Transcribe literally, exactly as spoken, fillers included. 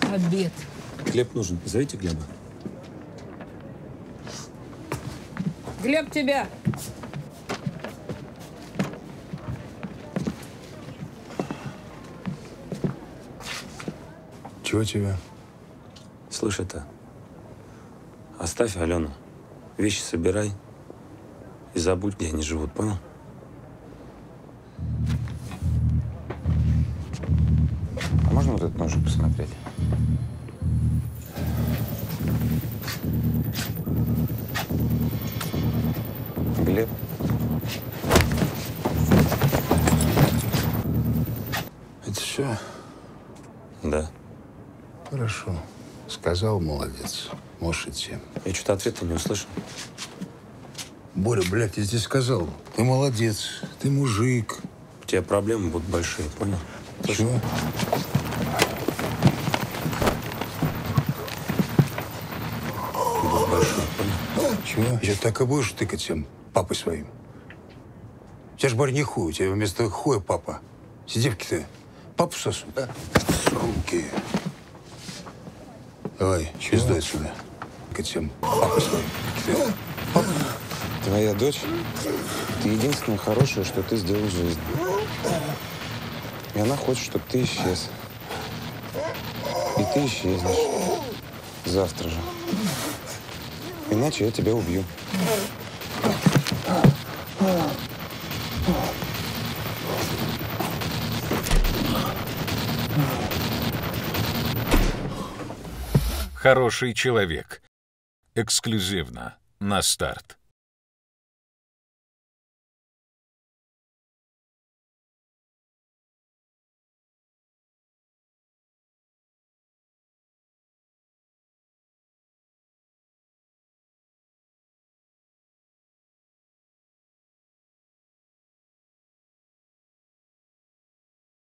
Обед. Глеб нужен. Позовите Глеба. Глеб, тебя. Чего тебе? Слышь, это... Оставь Алену. Вещи собирай. И забудь, где они живут, понял? А можно вот этот ножик посмотреть? Глеб? Это все? Да. Хорошо. Сказал, молодец. Можешь идти. Я что-то ответа не услышал. Боря, блядь, я тебе сказал. Ты молодец. Ты мужик. У тебя проблемы будут большие, понял? Чего? Будут большие, понял? Чего? Еще так и будешь тыкать всем папой своим? У тебя ж, Боря, не хуй. У тебя вместо хуя папа. Сидевки-то папу сосут, да? Суки. Давай, пиздай отсюда. Тыкать всем папой своим. Ты, папа. Твоя дочь — ты единственное хорошее, что ты сделал в жизни. И она хочет, чтобы ты исчез. И ты исчезнешь. Завтра же. Иначе я тебя убью. Хороший человек. Эксклюзивно на старт.